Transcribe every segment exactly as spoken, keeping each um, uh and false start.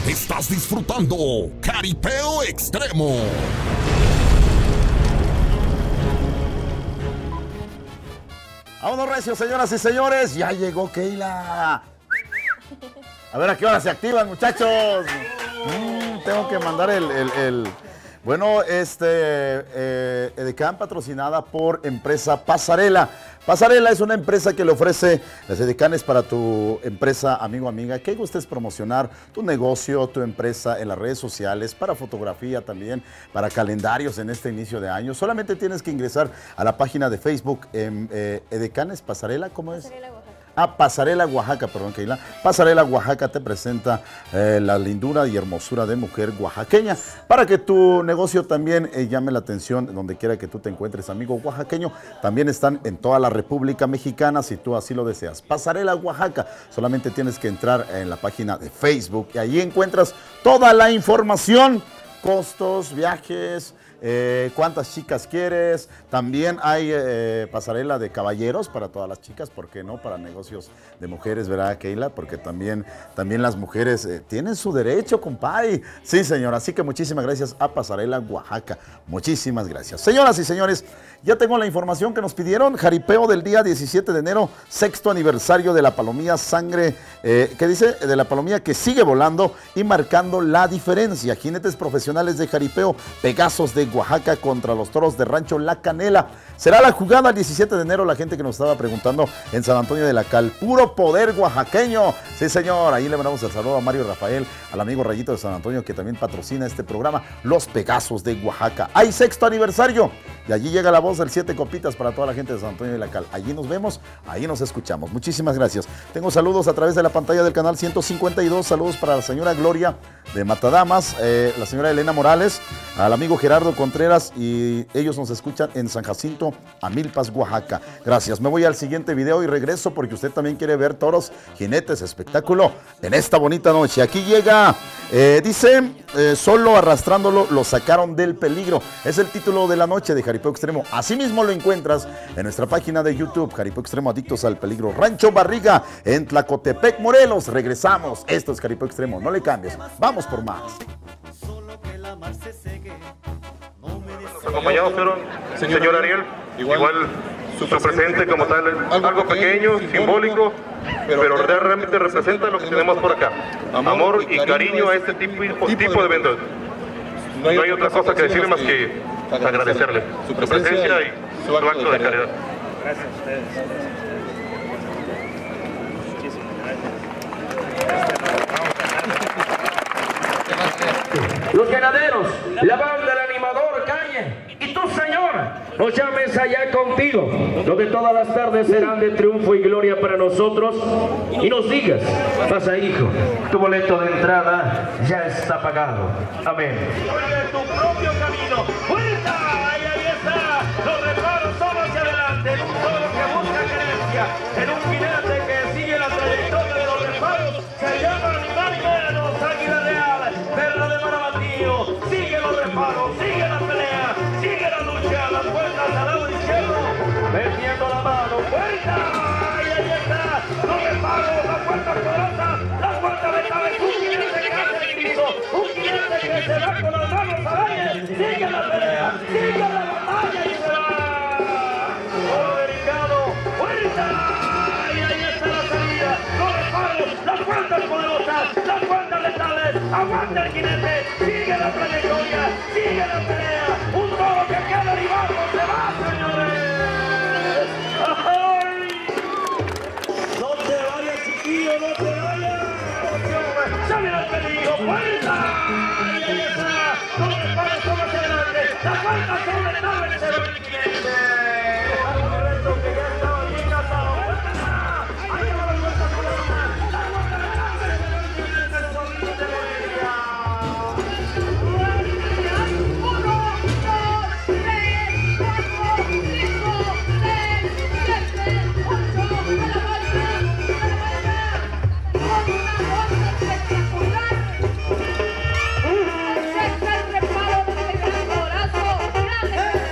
Estás disfrutando Jaripeo Extremo. Vámonos recios, señoras y señores. Ya llegó Keila. A ver a qué hora se activan, muchachos. Mm, tengo que mandar el... el, el... Bueno, este, eh, Edecán patrocinada por empresa Pasarela. Pasarela es una empresa que le ofrece las edecanes para tu empresa, amigo, amiga, que gustes promocionar tu negocio, tu empresa en las redes sociales, para fotografía también, para calendarios en este inicio de año. Solamente tienes que ingresar a la página de Facebook, eh, eh, Edecanes Pasarela, ¿cómo es? Pasarela, Oaxaca. Ah, Pasarela Oaxaca, perdón, Keila. Pasarela Oaxaca te presenta eh, la lindura y hermosura de mujer oaxaqueña para que tu negocio también eh, llame la atención donde quiera que tú te encuentres, amigo oaxaqueño. También están en toda la República Mexicana si tú así lo deseas. Pasarela Oaxaca, solamente tienes que entrar en la página de Facebook y ahí encuentras toda la información, costos, viajes, Eh, cuántas chicas quieres. También hay eh, pasarela de caballeros para todas las chicas, ¿por qué no? Para negocios de mujeres, ¿verdad, Keila? Porque también, también las mujeres eh, tienen su derecho, compadre. Sí, señor, así que muchísimas gracias a Pasarela Oaxaca. Muchísimas gracias. Señoras y señores, ya tengo la información que nos pidieron. Jaripeo del día diecisiete de enero, sexto aniversario de la palomía Sangre, eh, ¿qué dice? De la palomía que sigue volando y marcando la diferencia. Jinetes profesionales de jaripeo, Pegasos de Oaxaca contra los toros de Rancho La Canela. Será la jugada el diecisiete de enero, la gente que nos estaba preguntando, en San Antonio de la Cal. Puro poder oaxaqueño. Sí, señor, ahí le mandamos el saludo a Mario Rafael, al amigo Rayito de San Antonio, que también patrocina este programa, Los Pegasos de Oaxaca. Hay sexto aniversario y allí llega la voz del Siete Copitas para toda la gente de San Antonio de la Cal. Allí nos vemos, ahí nos escuchamos. Muchísimas gracias. Tengo saludos a través de la pantalla del canal ciento cincuenta y dos. Saludos para la señora Gloria de Matadamas, eh, la señora Elena Morales, al amigo Gerardo Contreras, y ellos nos escuchan en San Jacinto, Amilpas, Oaxaca. Gracias. Me voy al siguiente video y regreso porque usted también quiere ver toros, jinetes, espectáculo en esta bonita noche. Aquí llega, eh, dice, eh, solo arrastrándolo lo sacaron del peligro. Es el título de la noche de Jaripeo Extremo. Asimismo lo encuentras en nuestra página de YouTube, Jaripeo Extremo, Adictos al Peligro. Rancho Barriga, en Tlacotepec, Morelos. Regresamos. Esto es Jaripeo Extremo. No le cambies. Vamos por más. Los acompañados fueron señor, señor Ariel, igual, igual su presente como tal, algo, algo pequeño, simbólico, pero, pero realmente representa lo que tenemos por acá. Amor, amor y cariño a este tipo, tipo de eventos. No hay, no hay otra cosa que decirle más que agradecerle su presencia y su acto de caridad. Gracias a ustedes. Muchísimas gracias. Los ganaderos, la banda, el animador, calle. Y tú, señor, nos llames allá contigo, donde todas las tardes serán de triunfo y gloria para nosotros. Y nos digas, pasa, hijo, tu boleto de entrada ya está pagado. Amén. Tu propio camino. ¡Vuelta! Y ahí está. Los reparos son hacia adelante. En un toro que busca creencia. En un jinete que sigue la trayectoria de los reparos. Se llama Animal Menos, Águila Real, Perla de Marabatío. Sigue los reparos, sigue la pelea, sigue la lucha. Las vueltas al lado izquierdo. Metiendo la mano. ¡Vuelta! Y ahí está. Los reparos, las vueltas poderosas. Las vueltas de cabeza. Un jinete que hace el piso. Un jinete que se va con las manos al aire. Sigue la pelea, sigue la batalla y se va. Todo delicado. ¡Vuelta! Y ahí está la salida. Los reparos, las vueltas poderosas, las vueltas letales. Aguanta el jinete. Sigue la trayectoria, sigue la pelea. Un toro que queda arribado. Se va, señores. ¡Ay! No te vayas, chiquillo, no te vayas. ¡Sale el peligro! ¡Vuelta! Y ahí está. Los reparos son hacia adelante. Las vueltas son letales. Se va el jinete. Alberto, que ya estaba bien atado. Ahí va las vueltas poderosas. Las vueltas letales. Se va el jinete. El sonido de la alegría. Está el reparo de este gran corazón.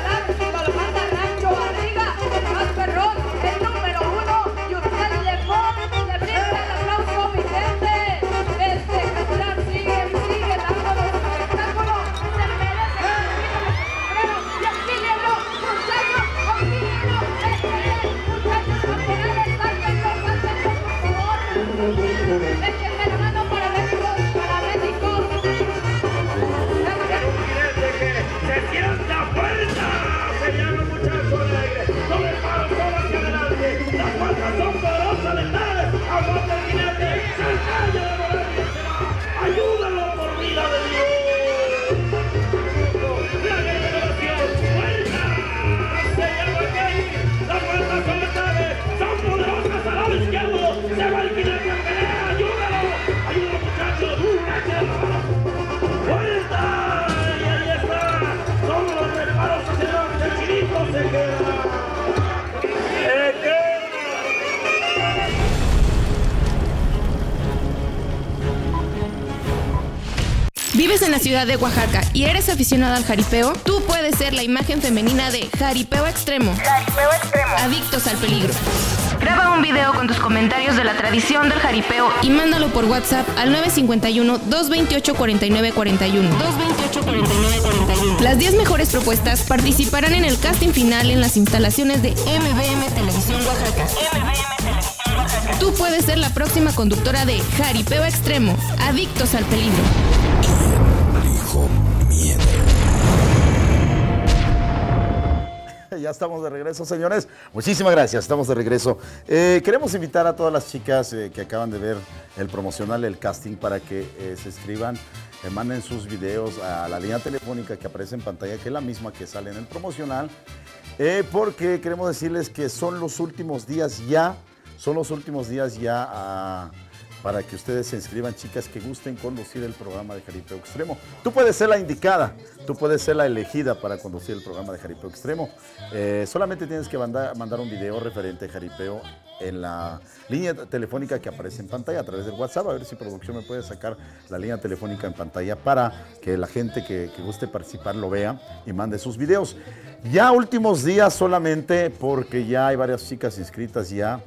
¿Vives en la ciudad de Oaxaca y eres aficionado al jaripeo? Tú puedes ser la imagen femenina de Jaripeo Extremo. Jaripeo Extremo. Adictos al peligro. Graba un video con tus comentarios de la tradición del jaripeo y mándalo por WhatsApp al nueve cinco uno, dos dos ocho, cuatro nueve cuatro uno. dos dos ocho, cuatro nueve cuatro uno. Las diez mejores propuestas participarán en el casting final en las instalaciones de M B M Televisión Oaxaca. M B M Televisión Oaxaca. Tú puedes ser la próxima conductora de Jaripeo Extremo. Adictos al peligro. Dijo miedo. Ya estamos de regreso, señores. Muchísimas gracias, estamos de regreso. Eh, queremos invitar a todas las chicas eh, que acaban de ver el promocional, el casting, para que eh, se escriban, eh, manden sus videos a la línea telefónica que aparece en pantalla, que es la misma que sale en el promocional, eh, porque queremos decirles que son los últimos días ya, son los últimos días ya a... para que ustedes se inscriban, chicas que gusten conducir el programa de Jaripeo Extremo. Tú puedes ser la indicada, tú puedes ser la elegida para conducir el programa de Jaripeo Extremo. Eh, solamente tienes que mandar, mandar un video referente a Jaripeo en la línea telefónica que aparece en pantalla a través del WhatsApp. A ver si producción me puede sacar la línea telefónica en pantalla para que la gente que, que guste participar lo vea y mande sus videos. Ya últimos días solamente, porque ya hay varias chicas inscritas ya,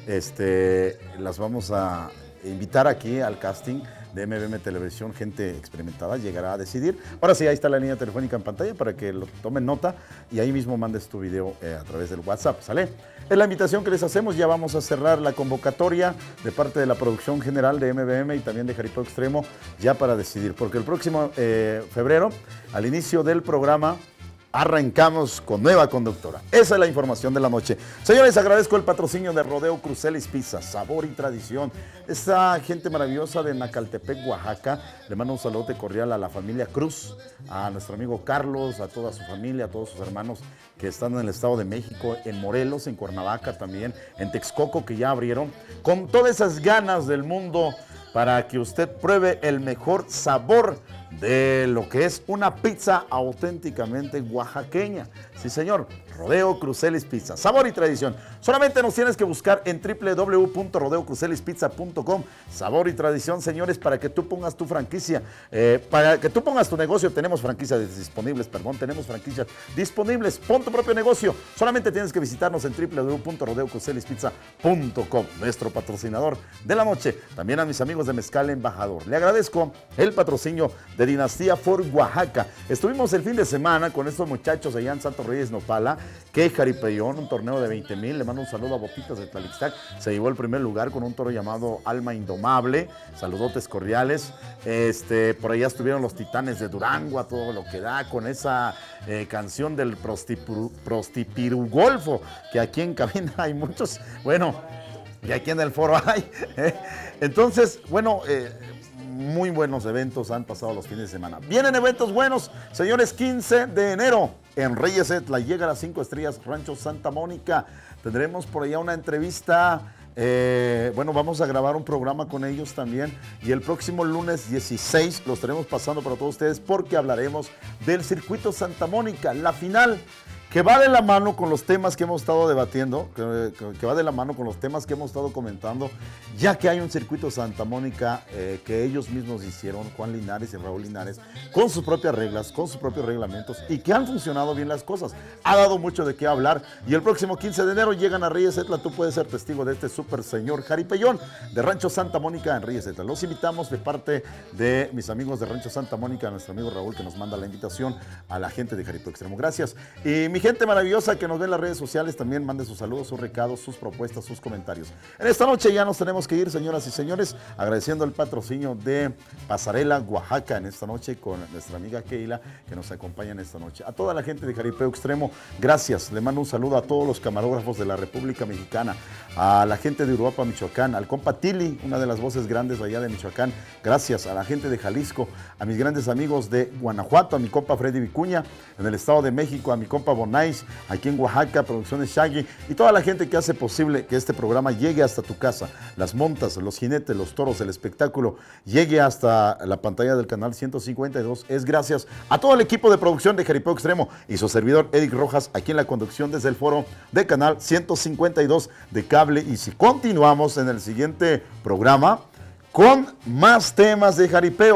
este, las vamos a invitar aquí al casting de M B M Televisión. Gente experimentada llegará a decidir. Ahora sí, ahí está la línea telefónica en pantalla para que lo tomen nota y ahí mismo mandes tu video eh, a través del WhatsApp, ¿sale? Es la invitación que les hacemos. Ya vamos a cerrar la convocatoria de parte de la producción general de M B M y también de Jaripeo Extremo, ya para decidir, porque el próximo eh, febrero, al inicio del programa, arrancamos con nueva conductora. Esa es la información de la noche. Señores, agradezco el patrocinio de Rodeo Crucelis Pizza, sabor y tradición. Esta gente maravillosa de Nacaltepec, Oaxaca. Le mando un saludo cordial a la familia Cruz, a nuestro amigo Carlos, a toda su familia, a todos sus hermanos que están en el Estado de México, en Morelos, en Cuernavaca también, en Texcoco, que ya abrieron, con todas esas ganas del mundo para que usted pruebe el mejor sabor de lo que es una pizza auténticamente oaxaqueña. Sí, señor, Rodeo Crucelis Pizza, sabor y tradición. Solamente nos tienes que buscar en w w w punto rodeo crucelis pizza punto com. Sabor y tradición, señores, para que tú pongas tu franquicia, eh, para que tú pongas tu negocio. Tenemos franquicias disponibles, perdón, tenemos franquicias disponibles. Pon tu propio negocio. Solamente tienes que visitarnos en w w w punto rodeo crucelis pizza punto com, nuestro patrocinador de la noche. También a mis amigos de Mezcal Embajador. Le agradezco el patrocinio de Dinastía Ford Oaxaca. Estuvimos el fin de semana con estos muchachos allá en Santos Reyes, Nopala, que Jaripeón, un torneo de veinte mil. Le mando un saludo a Botitas de Tlalixtac. Se llevó el primer lugar con un toro llamado Alma Indomable. Saludotes cordiales. Este, por allá estuvieron los Titanes de Durango, a todo lo que da, con esa eh, canción del prostipiru, Prostipirugolfo, que aquí en cabina hay muchos. Bueno, y aquí en el foro hay. ¿eh? Entonces, bueno, eh, muy buenos eventos han pasado los fines de semana. Vienen eventos buenos, señores. Quince de enero en Reyes Etla llega a las cinco estrellas Rancho Santa Mónica. Tendremos por allá una entrevista. Eh, bueno, vamos a grabar un programa con ellos también. Y el próximo lunes dieciséis lo estaremos pasando para todos ustedes, porque hablaremos del Circuito Santa Mónica, la final, que va de la mano con los temas que hemos estado debatiendo, que, que, que va de la mano con los temas que hemos estado comentando, ya que hay un Circuito Santa Mónica eh, que ellos mismos hicieron, Juan Linares y Raúl Linares, con sus propias reglas, con sus propios reglamentos, y que han funcionado bien las cosas. Ha dado mucho de qué hablar, y el próximo quince de enero llegan a Reyes Etla. Tú puedes ser testigo de este súper señor jaripeyón de Rancho Santa Mónica en Reyes Etla. Los invitamos de parte de mis amigos de Rancho Santa Mónica, a nuestro amigo Raúl, que nos manda la invitación, a la gente de Jaripeo Extremo. Gracias. Y mi gente maravillosa que nos ve en las redes sociales, también mande sus saludos, sus recados, sus propuestas, sus comentarios. En esta noche ya nos tenemos que ir, señoras y señores, agradeciendo el patrocinio de Pasarela Oaxaca en esta noche, con nuestra amiga Keila, que nos acompaña en esta noche. A toda la gente de Jaripeo Extremo, gracias. Le mando un saludo a todos los camarógrafos de la República Mexicana, a la gente de Uruapa, Michoacán, al compa Tili, una de las voces grandes allá de Michoacán. Gracias a la gente de Jalisco, a mis grandes amigos de Guanajuato, a mi compa Freddy Vicuña, en el Estado de México, a mi compa Bonais, aquí en Oaxaca, Producciones Shaggy, y toda la gente que hace posible que este programa llegue hasta tu casa. Las montas, los jinetes, los toros, el espectáculo, llegue hasta la pantalla del canal ciento cincuenta y dos. Es gracias a todo el equipo de producción de Jaripeo Extremo y su servidor Eric Rojas, aquí en la conducción desde el foro de canal ciento cincuenta y dos de Cable. Y si continuamos en el siguiente programa con más temas de jaripeo.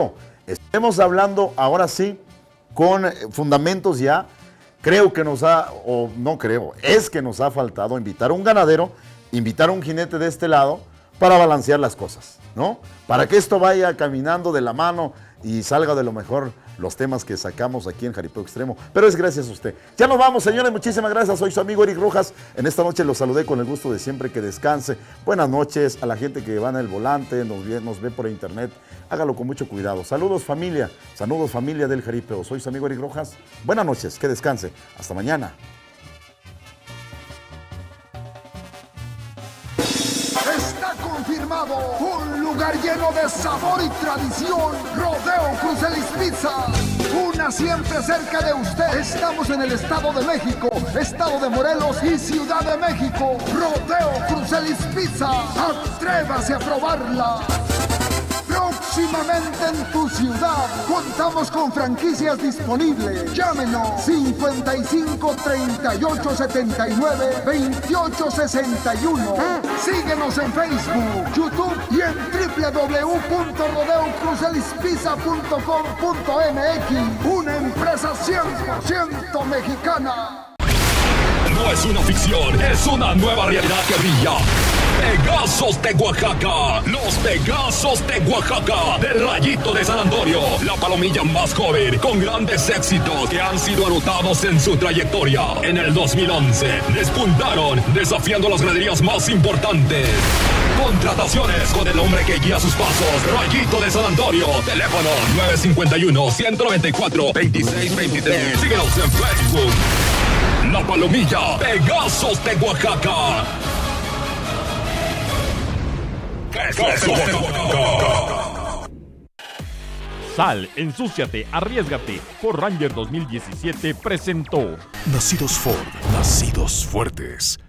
Estemos hablando ahora sí con fundamentos ya. Creo que nos ha, o no creo, es que nos ha faltado invitar a un ganadero, invitar a un jinete de este lado para balancear las cosas, ¿no? Para que esto vaya caminando de la mano y salga de lo mejor los temas que sacamos aquí en Jaripeo Extremo. Pero es gracias a usted. Ya nos vamos, señores. Muchísimas gracias. Soy su amigo Eric Rojas. En esta noche los saludé con el gusto de siempre. Que descanse. Buenas noches a la gente que va en el volante, nos ve, nos ve por internet. Hágalo con mucho cuidado. Saludos, familia. Saludos, familia del Jaripeo. Soy su amigo Eric Rojas. Buenas noches. Que descanse. Hasta mañana. Está confirmado, un lugar lleno de sabor y tradición, Rodeo Crucelis Pizza, una siempre cerca de usted. Estamos en el Estado de México, Estado de Morelos y Ciudad de México. Rodeo Crucelis Pizza, atrévase a probarla. Próximamente en tu ciudad, contamos con franquicias disponibles. Llámenos cincuenta y cinco, treinta y ocho, setenta y nueve, veintiocho, sesenta y uno. Síguenos en Facebook, YouTube y en doble u doble u doble u punto rodeo crucelis pizza punto com punto m x. Una empresa cien por ciento mexicana. No es una ficción, es una nueva realidad que brilla. Pegasos de Oaxaca, los Pegasos de Oaxaca, del Rayito de San Antonio, la palomilla más joven, con grandes éxitos que han sido anotados en su trayectoria. En el dos mil once, despuntaron, desafiando las graderías más importantes. Contrataciones con el hombre que guía sus pasos, Rayito de San Antonio, teléfono nueve cinco uno, uno nueve cuatro, dos seis dos tres. Síguenos en Facebook. La palomilla, Pegasos de Oaxaca. Sal, ensúciate, arriésgate. Ford Ranger dos mil diecisiete presentó Nacidos Ford, nacidos fuertes.